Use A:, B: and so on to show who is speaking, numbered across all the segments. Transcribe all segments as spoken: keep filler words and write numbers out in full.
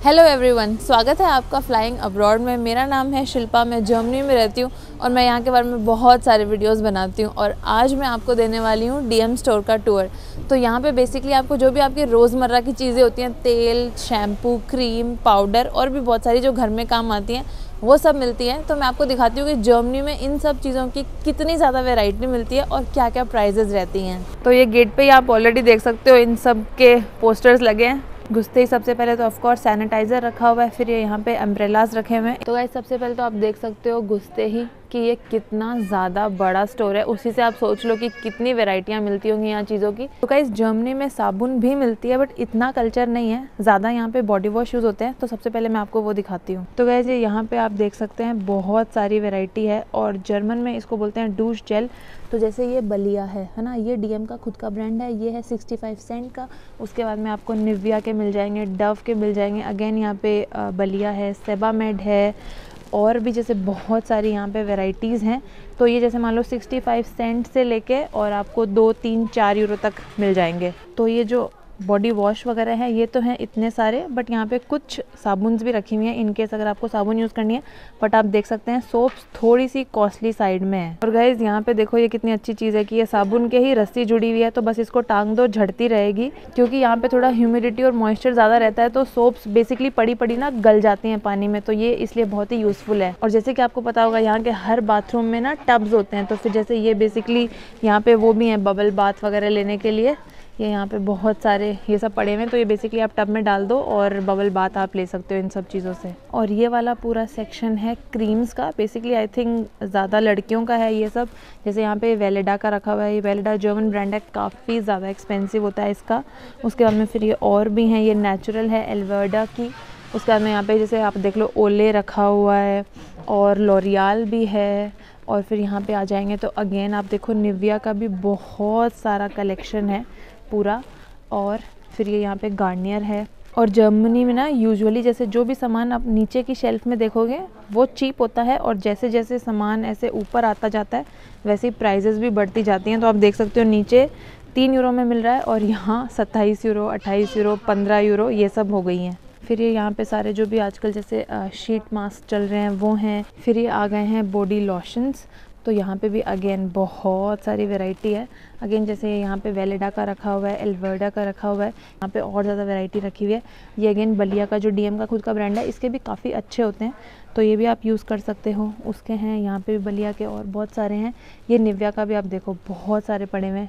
A: Hello everyone, स्वागत है आपका फ्लाइंग अब्रॉड में। मेरा नाम है शिल्पा, मैं जर्मनी में रहती हूँ और मैं यहाँ के बारे में बहुत सारे वीडियोस बनाती हूँ। और आज मैं आपको देने वाली हूँ डीएम स्टोर का टूर। तो यहाँ पे बेसिकली आपको जो भी आपकी रोज़मर्रा की चीज़ें होती हैं, तेल, शैम्पू, क्रीम, पाउडर और भी बहुत सारी जो घर में काम आती हैं, वो सब मिलती हैं। तो मैं आपको दिखाती हूँ कि जर्मनी में इन सब चीज़ों की कितनी ज़्यादा वैरायटी मिलती है और क्या क्या प्राइजेज़ रहती हैं। तो ये गेट पे ही आप ऑलरेडी देख सकते हो, इन सब के पोस्टर्स लगे हैं। घुसते ही सबसे पहले तो ऑफ कोर्स सैनिटाइज़र रखा हुआ है, फिर ये यहाँ पे अम्ब्रेलाज रखे हुए हैं। तो गाइस सबसे पहले तो आप देख सकते हो घुसते ही कि ये कितना ज़्यादा बड़ा स्टोर है। उसी से आप सोच लो कि कितनी वैरायटियाँ मिलती होंगी यहाँ चीज़ों की। तो गाइस जर्मनी में साबुन भी मिलती है, बट इतना कल्चर नहीं है, ज़्यादा यहाँ पे बॉडी वॉश यूज़ होते हैं। तो सबसे पहले मैं आपको वो दिखाती हूँ। तो गाइस ये यहाँ पे आप देख सकते हैं बहुत सारी वेराइटी है और जर्मन में इसको बोलते हैं डूश जेल। तो जैसे ये बलिया है है ना, ये डीएम का खुद का ब्रांड है, ये है सिक्सटी फाइव सेंट का। उसके बाद में आपको निविया के मिल जाएंगे, डव के मिल जाएंगे। अगेन यहाँ पे बलिया है, सेबामेड है और भी जैसे बहुत सारी यहाँ पे वैराइटीज़ हैं। तो ये जैसे मान लो सिक्सटी फाइव सेंट से लेके और आपको दो तीन चार यूरो तक मिल जाएंगे। तो ये जो बॉडी वॉश वगैरह है ये तो हैं इतने सारे, बट यहाँ पे कुछ साबुन्स भी रखी हुई हैं इनकेस अगर आपको साबुन यूज़ करनी है। बट आप देख सकते हैं सोप्स थोड़ी सी कॉस्टली साइड में है। और गाइज यहाँ पे देखो ये कितनी अच्छी चीज़ है कि ये साबुन के ही रस्सी जुड़ी हुई है, तो बस इसको टांग दो, झड़ती रहेगी। क्योंकि यहाँ पे थोड़ा ह्यूमिडिटी और मॉइस्चर ज़्यादा रहता है, तो सोप्स बेसिकली पड़ी पड़ी ना गल जाती हैं पानी में, तो ये इसलिए बहुत ही यूज़फुल है। और जैसे कि आपको पता होगा यहाँ के हर बाथरूम में ना टब्स होते हैं, तो फिर जैसे ये बेसिकली यहाँ पे वो भी हैं बबल बाथ वगैरह लेने के लिए। ये यहाँ पे बहुत सारे ये सब पड़े हुए हैं, तो ये बेसिकली आप टब में डाल दो और बबल बाथ आप ले सकते हो इन सब चीज़ों से। और ये वाला पूरा सेक्शन है क्रीम्स का। बेसिकली आई थिंक ज़्यादा लड़कियों का है ये सब। जैसे यहाँ पे वेलेडा का रखा हुआ है, ये वेलेडा जर्मन ब्रांड है, काफ़ी ज़्यादा एक्सपेंसिव होता है इसका। उसके बाद में फिर ये और भी हैं, ये नेचुरल है एल्वर्डा की। उसके बाद में यहाँ पे जैसे आप देख लो ओले रखा हुआ है और लॉरियल भी है। और फिर यहाँ पे आ जाएंगे तो अगेन आप देखो निविया का भी बहुत सारा कलेक्शन है पूरा। और फिर ये यहाँ पे गार्नियर है। और जर्मनी में ना यूजुअली जैसे जो भी सामान आप नीचे की शेल्फ में देखोगे वो चीप होता है, और जैसे जैसे सामान ऐसे ऊपर आता जाता है वैसे ही प्राइजेस भी बढ़ती जाती हैं। तो आप देख सकते हो नीचे तीन यूरो में मिल रहा है और यहाँ सत्ताईस यूरो, अट्ठाईस यूरो, पंद्रह यूरो ये सब हो गई हैं। फिर ये यहाँ पे सारे जो भी आजकल जैसे शीट मास्क चल रहे हैं वो हैं। फिर ये आ गए हैं बॉडी लॉशंस। तो यहाँ पे भी अगेन बहुत सारी वैरायटी है। अगेन जैसे यहाँ पे वेलेडा का रखा हुआ है, एल्वर्डा का रखा हुआ है, यहाँ पे और ज़्यादा वैरायटी रखी हुई है। ये अगेन बलिया का जो डीएम का खुद का ब्रांड है, इसके भी काफ़ी अच्छे होते हैं, तो ये भी आप यूज़ कर सकते हो। उसके हैं यहाँ पे भी बलिया के और बहुत सारे हैं। ये निविया का भी आप देखो बहुत सारे पड़े हुए हैं।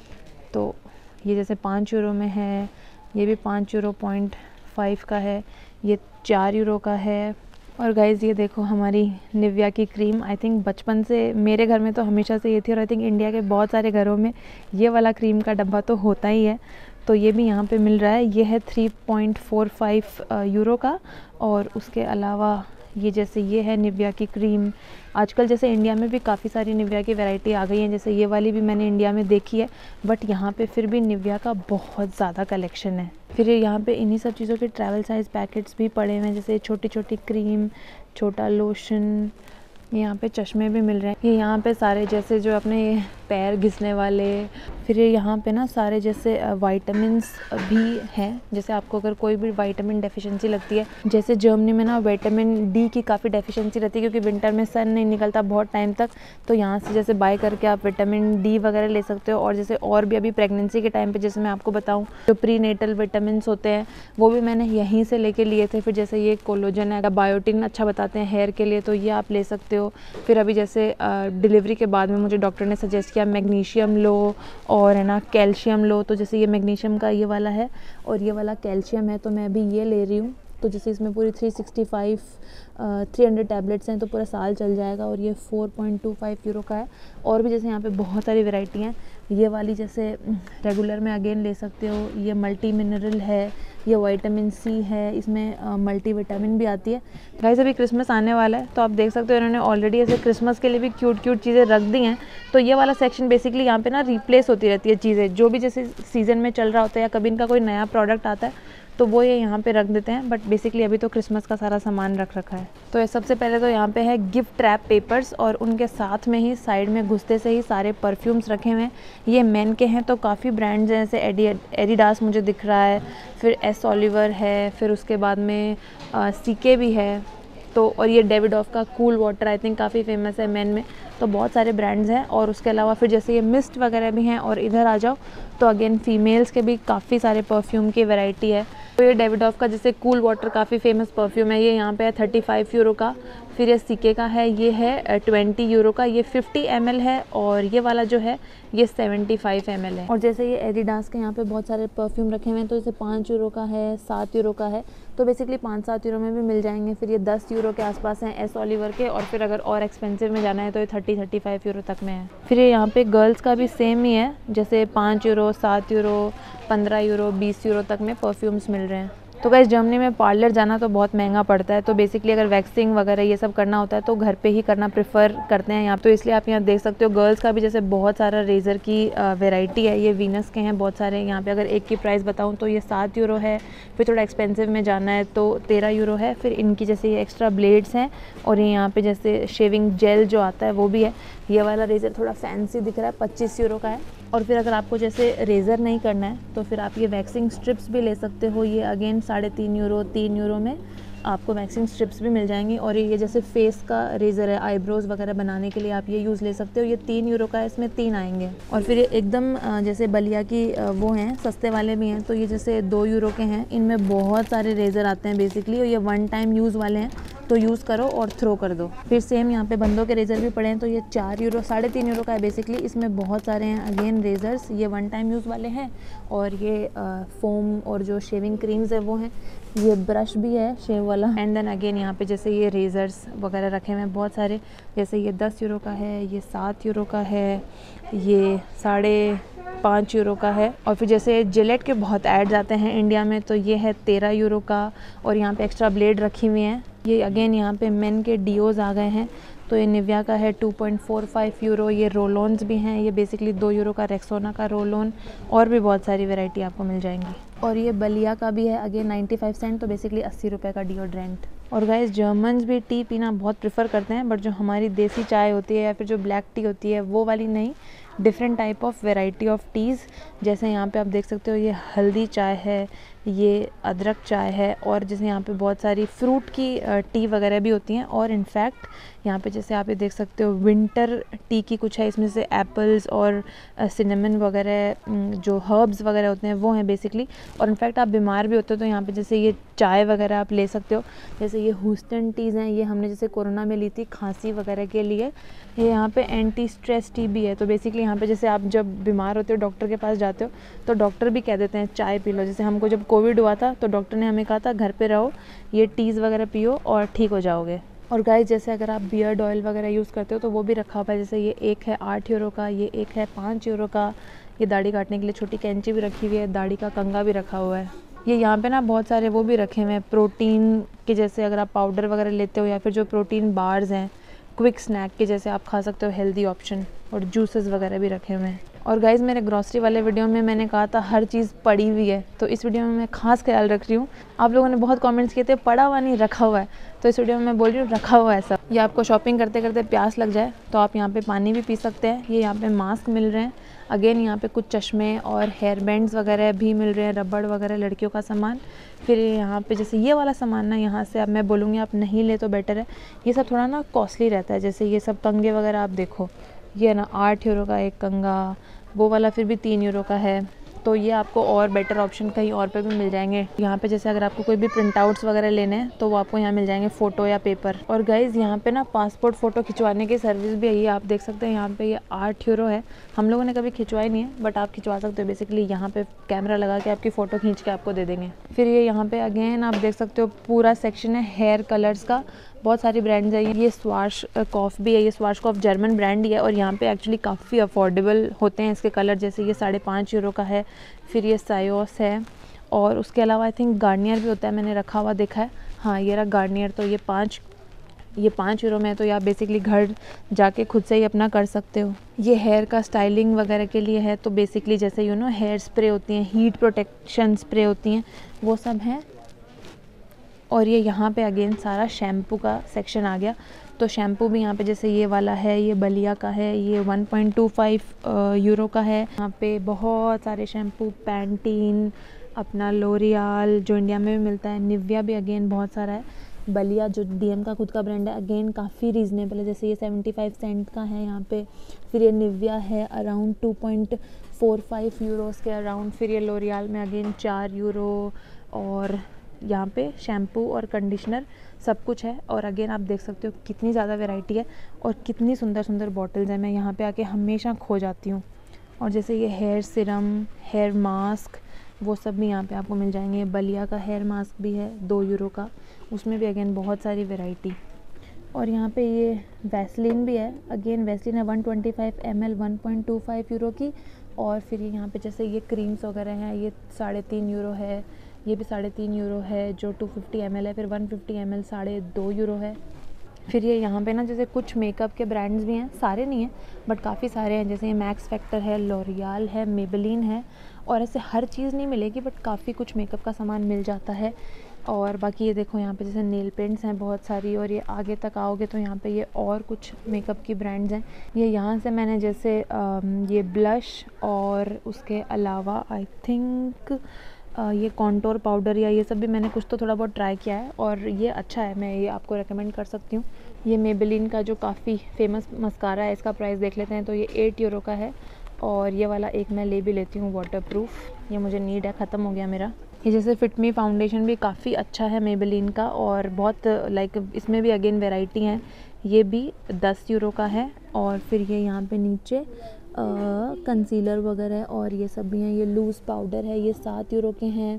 A: तो ये जैसे पाँच यूरो में है, ये भी पाँच यूरो पॉइंट फाइव का है, ये चार यूरो का है। और गाइज़ ये देखो हमारी निविया की क्रीम, आई थिंक बचपन से मेरे घर में तो हमेशा से ये थी, और आई थिंक इंडिया के बहुत सारे घरों में ये वाला क्रीम का डब्बा तो होता ही है। तो ये भी यहाँ पे मिल रहा है। ये है three point four five euro का। और उसके अलावा ये जैसे ये है निविया की क्रीम। आजकल जैसे इंडिया में भी काफ़ी सारी निविया की वैरायटी आ गई हैं, जैसे ये वाली भी मैंने इंडिया में देखी है, बट यहाँ पे फिर भी निविया का बहुत ज़्यादा कलेक्शन है। फिर यहाँ पे इन्हीं सब चीज़ों के ट्रैवल साइज़ पैकेट्स भी पड़े हुए हैं, जैसे छोटी छोटी क्रीम, छोटा लोशन। यहाँ पे चश्मे भी मिल रहे हैं। ये यहाँ पे सारे जैसे जो अपने पैर घिसने वाले। फिर ये यहाँ पे ना सारे जैसे वाइटामिन्स भी हैं, जैसे आपको अगर कोई भी वाइटामिन डेफिशिएंसी लगती है, जैसे जर्मनी में ना विटामिन डी की काफ़ी डेफिशिएंसी रहती है क्योंकि विंटर में सन नहीं निकलता बहुत टाइम तक। तो यहाँ से जैसे बाय करके आप विटामिन डी वगैरह ले सकते हो। और जैसे और भी अभी प्रेगनेंसी के टाइम पे जैसे मैं आपको बताऊँ जो प्री नेटल विटामिन्स होते हैं वो भी मैंने यहीं से लेके लिए थे। फिर जैसे ये कोलोजन है, बायोटिन अच्छा बताते हैं हेयर के लिए, तो ये आप ले सकते हो। फिर अभी जैसे डिलीवरी के बाद में मुझे डॉक्टर ने सजेस्ट किया मैग्नीशियम लो और है ना कैल्शियम लो। तो जैसे ये मैग्नीशियम का ये वाला है और ये वाला कैल्शियम है, तो मैं अभी ये ले रही हूँ। तो जैसे इसमें पूरी three sixty five three hundred tablets हैं, तो पूरा साल चल जाएगा। और ये four point two five euro का है। और भी जैसे यहाँ पे बहुत सारी वैरायटी हैं। ये वाली जैसे रेगुलर में अगेन ले सकते हो, ये मल्टी मिनरल है, ये विटामिन सी है, इसमें मल्टी विटामिन भी आती है। गाइस अभी क्रिसमस आने वाला है, तो आप देख सकते हो इन्होंने ऑलरेडी ऐसे क्रिसमस के लिए भी क्यूट क्यूट चीज़ें रख दी हैं। तो ये वाला सेक्शन बेसिकली यहाँ पे ना रिप्लेस होती रहती है चीज़ें, जो भी जैसे सीज़न में चल रहा होता है या कभी इनका कोई नया प्रोडक्ट आता है तो वो ये यहाँ पे रख देते हैं, बट बेसिकली अभी तो क्रिसमस का सारा सामान रख रखा है। तो ये सबसे पहले तो यहाँ पे है गिफ्ट रैप पेपर्स, और उनके साथ में ही साइड में घुसते से ही सारे परफ्यूम्स रखे हुए हैं। ये मेन के हैं, तो काफ़ी ब्रांड्स हैं, जैसे एडी एडिडास मुझे दिख रहा है, फिर एस ओलिवर है, फिर उसके बाद में सीके भी है, तो और ये डेविडॉफ का कूल वाटर आई थिंक काफ़ी फेमस है मेन में। तो बहुत सारे ब्रांड्स हैं, और उसके अलावा फिर जैसे ये मिस्ट वगैरह भी हैं। और इधर आ जाओ तो अगेन फीमेल्स के भी काफ़ी सारे परफ्यूम की वैरायटी है। तो ये डेविडॉफ का जैसे कूल वाटर काफ़ी फेमस परफ्यूम है, ये यहाँ पे है थर्टी फाइव यूरो का। फिर ये सीके का है, ये है ट्वेंटी यूरो का, ये फिफ्टी एम एल है, और ये वाला जो है ये सेवेंटी फाइव एम एल है। और जैसे ये एडिडास के यहाँ पे बहुत सारे परफ्यूम रखे हुए हैं, तो जैसे पाँच यूरो का है, सात यूरो का है, तो बेसिकली पाँच सात यूरो में भी मिल जाएंगे। फिर ये दस यूरो के आसपास हैं एस ओलिवर के, और फिर अगर और एक्सपेंसिव में जाना है तो ये थर्टी थर्टी फाइव यूरो तक में है। फिर ये यहाँ पे गर्ल्स का भी सेम ही है, जैसे पाँच यूरो, सात यूरो, पंद्रह यूरो, बीस यूरो तक में परफ्यूम्स मिल रहे हैं। तो गाइस जर्मनी में पार्लर जाना तो बहुत महंगा पड़ता है, तो बेसिकली अगर वैक्सिंग वगैरह ये सब करना होता है तो घर पे ही करना प्रेफर करते हैं यहाँ। तो इसलिए आप यहाँ देख सकते हो गर्ल्स का भी जैसे बहुत सारा रेज़र की वैरायटी है। ये वीनस के हैं बहुत सारे यहाँ पे। अगर एक की प्राइस बताऊँ तो ये सात यूरो है, फिर थोड़ा एक्सपेंसिव में जाना है तो तेरह यूरो है। फिर इनकी जैसे ये एक्स्ट्रा ब्लेड्स हैं, और ये यहाँ पे जैसे शेविंग जेल जो आता है वो भी है। ये वाला रेज़र थोड़ा फैंसी दिख रहा है, पच्चीस यूरो का है। और फिर अगर आपको जैसे रेज़र नहीं करना है तो फिर आप ये वैक्सिंग स्ट्रिप्स भी ले सकते हो। ये अगेन साढ़े तीन यूरो, तीन यूरो में आपको वैक्सिंग स्ट्रिप्स भी मिल जाएंगी। और ये जैसे फेस का रेज़र है, आईब्रोज़ वगैरह बनाने के लिए आप ये यूज़ ले सकते हो। ये तीन यूरो का है, इसमें तीन आएंगे। और फिर ये एकदम जैसे बलिया की वो हैं, सस्ते वाले भी हैं, तो ये जैसे दो यूरो के हैं। इनमें बहुत सारे रेज़र आते हैं बेसिकली, और ये वन टाइम यूज़ वाले हैं, तो यूज़ करो और थ्रो कर दो। फिर सेम यहाँ पे बंदों के रेज़र भी पड़े हैं, तो ये चार यूरो, साढ़े तीन यूरो का है बेसिकली। इसमें बहुत सारे हैं अगेन रेज़र्स, ये वन टाइम यूज़ वाले हैं। और ये फोम और जो शेविंग क्रीम्स है वो हैं। ये ब्रश भी है शेव वाला। एंड देन अगेन यहाँ पे जैसे ये रेज़र्स वगैरह रखे हुए हैं बहुत सारे, जैसे ये दस यूरो का है, ये सात यूरो का है, ये साढ़े पाँच यूरो का है। और फिर जैसे जिलेट के बहुत ऐड्स आते हैं इंडिया में, तो ये है तेरह यूरो का। और यहाँ पे एक्स्ट्रा ब्लेड रखी हुई हैं। ये अगेन यहाँ पे मेन के डियोज़ आ गए हैं, तो ये निविया का है two point four five euro. ये रोलोन्स भी हैं, ये बेसिकली दो यूरो का रेक्सोना का रोलोन। और भी बहुत सारी वैरायटी आपको मिल जाएंगी। और ये बलिया का भी है अगेन नाइन्टी फाइव सेंट, तो बेसिकली अस्सी रुपये का डिओड्रेंट। और गाइस जर्मन्स भी टी पीना बहुत प्रेफर करते हैं, बट जो हमारी देसी चाय होती है या फिर जो ब्लैक टी होती है वो वाली नहीं, different type of variety of teas. जैसे यहाँ पे आप देख सकते हो, ये हल्दी चाय है, ये अदरक चाय है, और जैसे यहाँ पे बहुत सारी फ्रूट की टी वगैरह भी होती हैं। और इनफैक्ट यहाँ पे जैसे आप ये देख सकते हो विंटर टी की कुछ है, इसमें से एप्पल्स और सिनेमन वगैरह जो हर्ब्स वगैरह होते हैं वो हैं बेसिकली। और इनफैक्ट आप बीमार भी होते हो तो यहाँ पे जैसे ये चाय वगैरह आप ले सकते हो। जैसे ये हूस्टन टीज़ हैं, ये हमने जैसे कोरोना में ली थी खांसी वगैरह के लिए। ये यहाँ पे एंटी स्ट्रेस टी भी है, तो बेसिकली यहाँ पे जैसे आप जब बीमार होते हो डॉक्टर के पास जाते हो तो डॉक्टर भी कह देते हैं चाय पी लो। जैसे हमको जब कोविड हुआ था तो डॉक्टर ने हमें कहा था घर पे रहो, ये टीज़ वगैरह पियो और ठीक हो जाओगे। और गाइस जैसे अगर आप बियर्ड ऑयल वगैरह यूज़ करते हो तो वो भी रखा हुआ है। जैसे ये एक है आठ यूरो का, ये एक है पाँच यूरो का। ये दाढ़ी काटने के लिए छोटी कैंची भी रखी हुई है, दाढ़ी का कंघा भी रखा हुआ है। ये यहाँ पे ना बहुत सारे वो भी रखे हुए हैं प्रोटीन के, जैसे अगर आप पाउडर वगैरह लेते हो या फिर जो प्रोटीन बार्स हैं क्विक स्नैक के जैसे आप खा सकते हो, हेल्दी ऑप्शन। और जूसेस वगैरह भी रखे हुए हैं। और गाइज़ मेरे ग्रॉसरी वाले वीडियो में मैंने कहा था हर चीज़ पड़ी हुई है, तो इस वीडियो में मैं खास ख्याल रख रही हूँ। आप लोगों ने बहुत कमेंट्स किए थे पड़ा हुआ नहीं रखा हुआ है, तो इस वीडियो में मैं बोल रही हूँ रखा हुआ है सब। ये आपको शॉपिंग करते करते प्यास लग जाए तो आप यहाँ पे पानी भी पी सकते हैं। ये यहाँ पे मास्क मिल रहे हैं। अगेन यहाँ पे कुछ चश्मे और हेयर बैंड्स वगैरह भी मिल रहे हैं, रबड़ वगैरह लड़कियों का सामान। फिर यहाँ पे जैसे ये वाला सामान ना यहाँ से अब मैं बोलूँगी आप नहीं ले तो बेटर है। ये सब थोड़ा ना कॉस्टली रहता है। जैसे ये सब कंगे वगैरह आप देखो, ये ना आठ यूरो का एक कंगा, वो वाला फिर भी तीन यूरो का है। तो ये आपको और बेटर ऑप्शन कहीं और पे भी मिल जाएंगे। यहाँ पे जैसे अगर आपको कोई भी प्रिंट आउट्स वगैरह लेने हैं तो वो आपको यहाँ मिल जाएंगे, फ़ोटो या पेपर। और गाइज़ यहाँ पे ना पासपोर्ट फ़ोटो खिंचवाने की सर्विस भी है। ये आप देख सकते हैं यहाँ पे ये आठ यूरो है। हम लोगों ने कभी खिंचवाई नहीं है बट आप खिंचवा सकते हो। बेसिकली यहाँ पे कैमरा लगा के आपकी फ़ोटो खींच के आपको दे देंगे। फिर ये यहाँ पे अगेन आप देख सकते हो पूरा सेक्शन है हेयर कलर्स का। बहुत सारी ब्रांड्स है। ये स्वाश कॉफ भी है, ये स्वाश कॉफ जर्मन ब्रांड ही है और यहाँ पे एक्चुअली काफ़ी अफोर्डेबल होते हैं इसके कलर। जैसे ये साढ़े पाँच यूरो का है। फिर ये सायोस है और उसके अलावा आई थिंक गार्नियर भी होता है, मैंने रखा हुआ देखा है। हाँ ये रहा गार्नियर, तो ये पाँच ये पाँच यूरो में है, तो ये आप बेसिकली घर जाके खुद से ही अपना कर सकते हो। ये हेयर का स्टाइलिंग वगैरह के लिए है, तो बेसिकली जैसे यू नो हेयर स्प्रे होती हैं, हीट प्रोटेक्शन स्प्रे होती हैं, वो सब हैं। और ये यहाँ पे अगेन सारा शैम्पू का सेक्शन आ गया। तो शैम्पू भी यहाँ पे जैसे ये वाला है, ये बलिया का है, ये one point two five euro का है। यहाँ पे बहुत सारे शैम्पू, पैंटीन, अपना लोरियल जो इंडिया में भी मिलता है, निविया भी अगेन बहुत सारा है। बलिया जो डीएम का खुद का ब्रांड है, अगेन काफ़ी रीज़नेबल है, जैसे ये सेवेंटी फाइव सेंट का है यहाँ पे। फिर ये निविया है around two point four five euros के अराउंड। फिर ये लोरियल में अगेन चार यूरो। और यहाँ पे शैम्पू और कंडीशनर सब कुछ है। और अगेन आप देख सकते हो कितनी ज़्यादा वैरायटी है और कितनी सुंदर सुंदर बॉटल्स हैं। मैं यहाँ पे आके हमेशा खो जाती हूँ। और जैसे ये हेयर सिरम, हेयर मास्क, वो सब भी यहाँ पे आपको मिल जाएंगे। बलिया का हेयर मास्क भी है दो यूरो का, उसमें भी अगेन बहुत सारी वैरायटी। और यहाँ पे ये वैसलीन भी है, अगेन वैसलीन है one twenty five M L one point two five euro की। और फिर ये यहाँ पे जैसे ये क्रीम्स वगैरह हैं, ये साढ़े तीन यूरो है, ये भी साढ़े तीन यूरो है जो टू फिफ्टी एम एल है। फिर वन फिफ्टी एम एल साढ़े दो यूरो है। फिर ये यहाँ पे ना जैसे कुछ मेकअप के ब्रांड्स भी हैं, सारे नहीं हैं बट काफ़ी सारे हैं, जैसे ये मैक्स फैक्टर है, लॉरियल है, मेबेलिन है। और ऐसे हर चीज़ नहीं मिलेगी बट काफ़ी कुछ मेकअप का सामान मिल जाता है। और बाकी ये देखो यहाँ पे जैसे नेल पेंट्स हैं बहुत सारी। और ये आगे तक आओगे तो यहाँ पे ये और कुछ मेकअप की ब्रांड्स हैं। ये यहाँ से मैंने जैसे ये ब्लश और उसके अलावा आई थिंक ये कॉन्टोर पाउडर या ये सब भी मैंने कुछ तो थोड़ा बहुत ट्राई किया है और ये अच्छा है, मैं ये आपको रेकमेंड कर सकती हूँ। ये मेबेलिन का जो काफ़ी फेमस मस्कारा है, इसका प्राइस देख लेते हैं। तो ये एट यूरो का है। और ये वाला एक मैं ले भी लेती हूँ, वाटरप्रूफ, ये मुझे नीड है, ख़त्म हो गया मेरा। ये जैसे फिट मी फाउंडेशन भी काफ़ी अच्छा है मेबेलिन का और बहुत लाइक इसमें भी अगेन वैरायटी हैं। ये भी दस यूरो का है। और फिर ये यहाँ पे नीचे कंसीलर वगैरह और ये सब भी हैं। ये लूज़ पाउडर है, ये सात यूरो के हैं।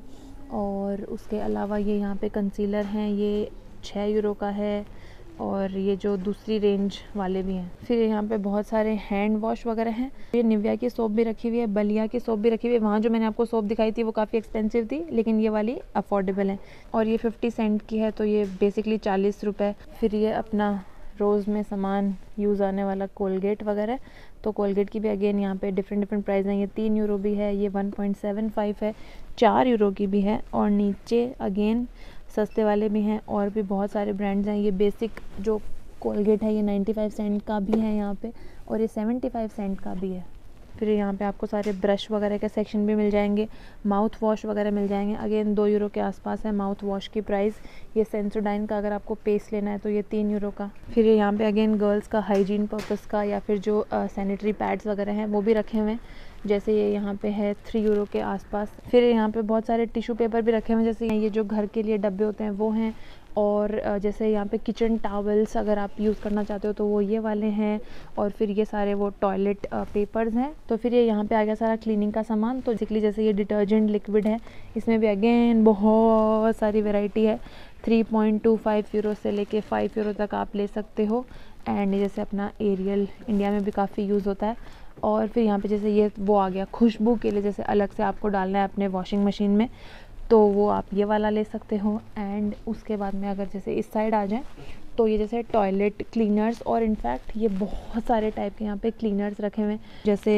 A: और उसके अलावा ये यहाँ पे कंसीलर हैं, ये छः यूरो का है। और ये जो दूसरी रेंज वाले भी हैं। फिर यहाँ पे बहुत सारे हैंड वॉश वगैरह हैं। ये निविया की सोप भी रखी हुई है, बलिया की सोप भी रखी हुई है। वहाँ जो मैंने आपको सोप दिखाई थी वो काफ़ी एक्सपेंसिव थी, लेकिन ये वाली अफोर्डेबल है। और ये फिफ्टी सेंट की है, तो ये बेसिकली चालीस रुपये। फिर ये अपना रोज़ में सामान यूज़ आने वाला कोलगेट वगैरह, तो कोलगेट की भी अगेन यहाँ पे डिफरेंट डिफरेंट प्राइस हैं। ये तीन यूरो भी है, ये वन पॉइंट सेवन फाइव है, चार यूरो की भी है। और नीचे अगेन सस्ते वाले भी हैं और भी बहुत सारे ब्रांड्स हैं। ये बेसिक जो कोलगेट है ये नाइन्टी फाइव सेंट का भी है यहाँ पे, और ये सेवेंटी फाइव सेंट का भी है। फिर यहाँ पे आपको सारे ब्रश वगैरह के सेक्शन भी मिल जाएंगे, माउथ वॉश वगैरह मिल जाएंगे। अगेन दो यूरो के आसपास है माउथ वॉश की प्राइस। ये सेंसोडाइन का अगर आपको पेस्ट लेना है तो ये तीन यूरो का। फिर ये यहाँ पे अगेन गर्ल्स का हाइजीन पर्पस का या फिर जो सैनिटरी पैड्स वगैरह हैं वो भी रखे हुए हैं, जैसे ये यहाँ पे है थ्री यूरो के आसपास। फिर यहाँ पे बहुत सारे टिश्यू पेपर भी रखे हुए हैं, जैसे ये जो घर के लिए डब्बे होते हैं वो हैं। और जैसे यहाँ पे किचन टावल्स अगर आप यूज़ करना चाहते हो तो वो ये वाले हैं। और फिर ये सारे वो टॉयलेट पेपर्स हैं। तो फिर ये यहाँ पे आ गया सारा क्लीनिंग का सामान। तो बेसिकली जैसे ये डिटर्जेंट लिक्विड है, इसमें भी अगेन बहुत सारी वैरायटी है। Three point two five euro से लेके फाइव यूरो तक आप ले सकते हो। एंड जैसे अपना एरियल इंडिया में भी काफ़ी यूज़ होता है। और फिर यहाँ पे जैसे ये वो आ गया खुशबू के लिए, जैसे अलग से आपको डालना है अपने वॉशिंग मशीन में, तो वो आप ये वाला ले सकते हो। एंड उसके बाद में अगर जैसे इस साइड आ जाएं तो ये जैसे टॉयलेट क्लीनर्स, और इनफैक्ट ये बहुत सारे टाइप के यहाँ पे क्लीनर्स रखे हुए हैं। जैसे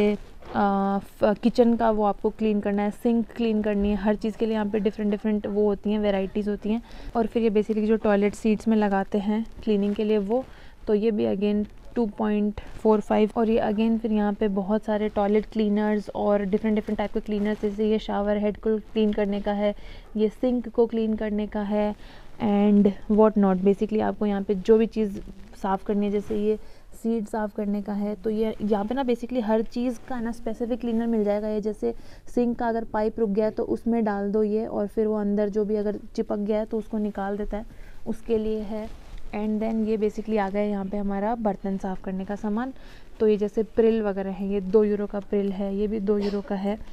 A: आ, किचन का वो आपको क्लीन करना है, सिंक क्लीन करनी है, हर चीज़ के लिए यहाँ पे डिफरेंट डिफरेंट वो होती हैं, वेराइटीज़ होती हैं। और फिर ये बेसिकली जो टॉयलेट सीट्स में लगाते हैं क्लीनिंग के लिए वो, तो ये भी again two point four five. और ये अगेन फिर यहाँ पे बहुत सारे टॉयलेट क्लीनर्स और डिफरेंट डिफरेंट टाइप के क्लीनर्स, जैसे ये शावर हेड को क्लीन करने का है, ये सिंक को क्लीन करने का है एंड व्हाट नॉट। बेसिकली आपको यहाँ पे जो भी चीज़ साफ़ करनी है, जैसे ये सीट साफ़ करने का है, तो ये यहाँ पे ना बेसिकली हर चीज़ का ना स्पेसिफिक क्लीनर मिल जाएगा। ये जैसे सिंक का अगर पाइप रुक गया है तो उसमें डाल दो ये, और फिर वो अंदर जो भी अगर चिपक गया है तो उसको निकाल देता है, उसके लिए है। एंड देन ये बेसिकली आ गया यहाँ पे हमारा बर्तन साफ़ करने का सामान। तो ये जैसे प्रिल वगैरह है, ये दो यूरो का प्रिल है, ये भी दो यूरो का है।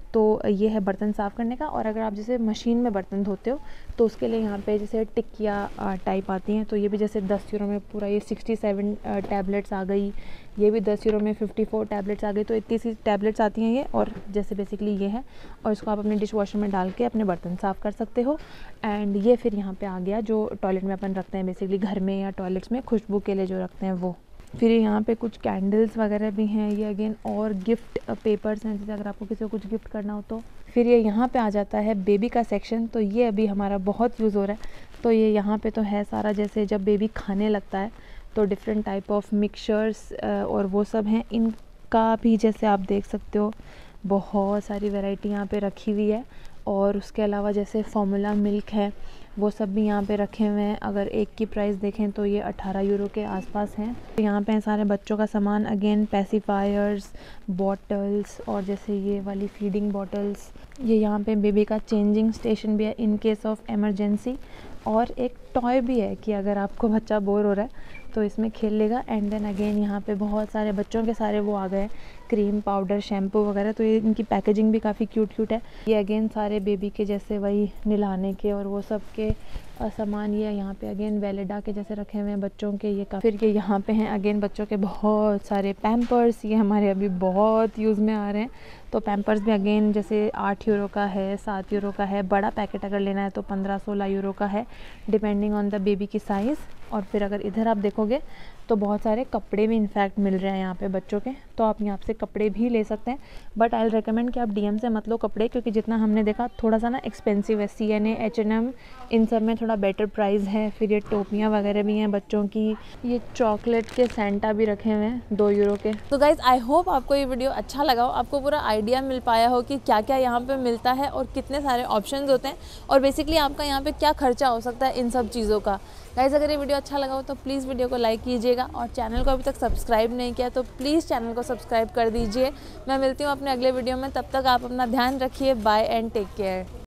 A: तो ये है बर्तन साफ़ करने का। और अगर आप जैसे मशीन में बर्तन धोते हो तो उसके लिए यहाँ पे जैसे टिक्किया टाइप आती हैं, तो ये भी जैसे दस यूरो में पूरा ये सिक्सटी सेवन टैबलेट्स आ गई, ये भी दस यूरो में फिफ्टी फोर टैबलेट्स आ गई। तो इतनी सी टैबलेट्स आती हैं ये, और जैसे बेसिकली ये है, और इसको आप अपने डिश वॉशर में डाल के अपने बर्तन साफ़ कर सकते हो। एंड ये फिर यहाँ पे आ गया जो टॉयलेट में अपन रखते हैं बेसिकली घर में या टॉयलेट्स में खुशबू के लिए जो रखते हैं वो। फिर यहाँ पे कुछ कैंडल्स वगैरह भी हैं ये अगेन, और गिफ्ट पेपर्स हैं जैसे अगर आपको किसी को कुछ गिफ्ट करना हो तो। फिर ये यहाँ पे आ जाता है बेबी का सेक्शन, तो ये अभी हमारा बहुत यूज़ हो रहा है। तो ये यहाँ पे तो है सारा, जैसे जब बेबी खाने लगता है तो डिफरेंट टाइप ऑफ मिक्सचर्स और वो सब हैं। इनका भी जैसे आप देख सकते हो बहुत सारी वैरायटी यहाँ पे रखी हुई है। और उसके अलावा जैसे फार्मूला मिल्क है वो सब भी यहाँ पे रखे हुए हैं। अगर एक की प्राइस देखें तो ये अठारह यूरो के आसपास हैं। तो यहाँ पे सारे बच्चों का सामान अगेन, पैसिफायर्स, बॉटल्स, और जैसे ये वाली फीडिंग बॉटल्स। ये यहाँ पे बेबी का चेंजिंग स्टेशन भी है इन केस ऑफ इमरजेंसी। और एक टॉय भी है कि अगर आपको बच्चा बोर हो रहा है तो इसमें खेल लेगा। एंड देन अगेन यहाँ पे बहुत सारे बच्चों के सारे वो आ गए, क्रीम पाउडर, शैम्पू वगैरह। तो ये इनकी पैकेजिंग भी काफ़ी क्यूट क्यूट है। ये अगेन सारे बेबी के जैसे वही नहलाने के और वो सब के सामान। ये यहाँ पे अगेन वेलिडा के जैसे रखे हुए हैं बच्चों के ये काफ़ी। फिर ये यहाँ पे हैं अगेन बच्चों के बहुत सारे पैम्पर्स, ये हमारे अभी बहुत यूज़ में आ रहे हैं। तो पैम्पर्स भी अगेन जैसे आठ यूरो का है, सात यूरो का है। बड़ा पैकेट अगर लेना है तो पंद्रह सोलह यूरो का है डिपेंडिंग ऑन द बेबी की साइज़। और फिर अगर इधर आप देखोगे तो बहुत सारे कपड़े भी इनफैक्ट मिल रहे हैं यहाँ पे बच्चों के, तो आप यहाँ से कपड़े भी ले सकते हैं। बट आई विल रिकमेंड कि आप डीएम से मत लो कपड़े, क्योंकि जितना हमने देखा थोड़ा सा ना एक्सपेंसिव है। C and A, H and M, इन सब में थोड़ा बेटर प्राइस है। फिर ये टोपियाँ वगैरह भी हैं बच्चों की। ये चॉकलेट के सेंटा भी रखे हुए हैं दो यूरो के। तो गाइज़ आई होप आपको ये वीडियो अच्छा लगा हो, आपको पूरा आइडिया मिल पाया हो कि क्या क्या यहाँ पर मिलता है और कितने सारे ऑप्शन होते हैं, और बेसिकली आपका यहाँ पर क्या खर्चा हो सकता है इन सब चीज़ों का। गाइज़ अगर ये वीडियो अच्छा लगा हो तो प्लीज़ वीडियो को लाइक कीजिएगा, और चैनल को अभी तक सब्सक्राइब नहीं किया तो प्लीज़ चैनल को सब्सक्राइब कर दीजिए। मैं मिलती हूँ अपने अगले वीडियो में, तब तक आप अपना ध्यान रखिए। Bye and take care.